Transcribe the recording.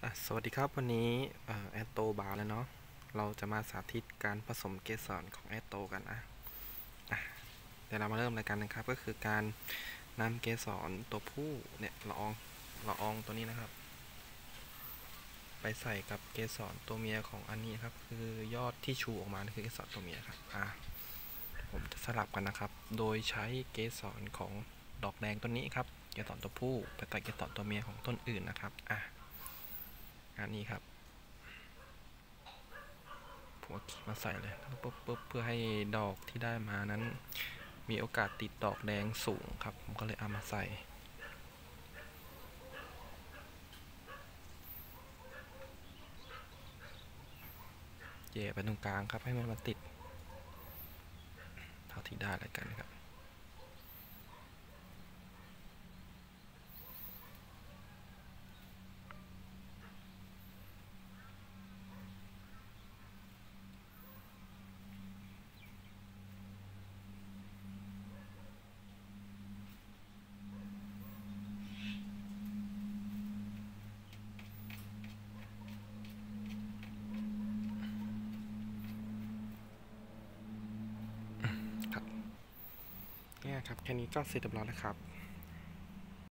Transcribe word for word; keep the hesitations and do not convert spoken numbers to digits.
อ่ะสวัสดีครับวันนี้แอตโตบาร์แล้วเนาะเราจะมาสาธิตการผสมเกสรของแอตโตกันนะอ่ะเดี๋ยวเรามาเริ่มรายการนะครับก็คือการนำเกสรตัวผู้เนี่ยละอองละอองตัวนี้นะครับไปใส่กับเกสรตัวเมียของอันนี้ครับคือยอดที่ชูออกมาคือเกสรตัวเมียครับอ่ะผมจะสลับกันนะครับโดยใช้เกสรของดอกแดงต้นนี้ครับเกสรตัวผู้ไปใส่เกสรตัวเมียของต้นอื่นนะครับอ่ะอันนี้ครับผมมาใส่เลยปุ๊บปุ๊บเพื่อให้ดอกที่ได้มานั้นมีโอกาสติดดอกแดงสูงครับผมก็เลยเอามาใส่แย่ไปตรงกลางครับให้มันมาติดเท่าที่ได้แล้วกันครับครับเนี่ยครับแค่นี้ก็เสร็จเรียบร้อยแล้วครับ